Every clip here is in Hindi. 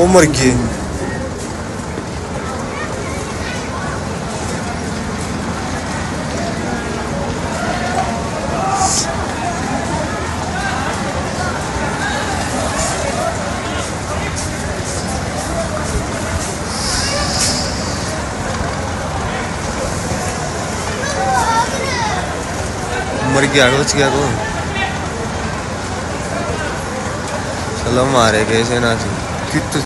वो मर गई। मर गया बच गया तो चलो मारे गए से ना कित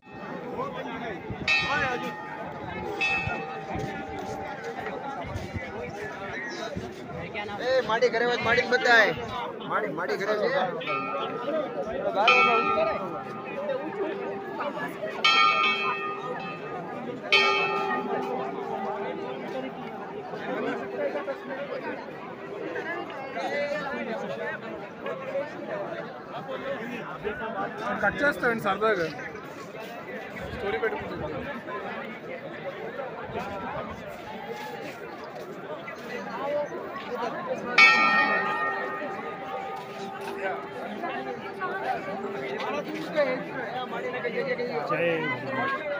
माड़ी करे माड़ी बताए माड़ी माड़ी करे కట్ చేస్తారండి సరదాగా స్టోరీ పెట్టుకుంటున్నాను. జై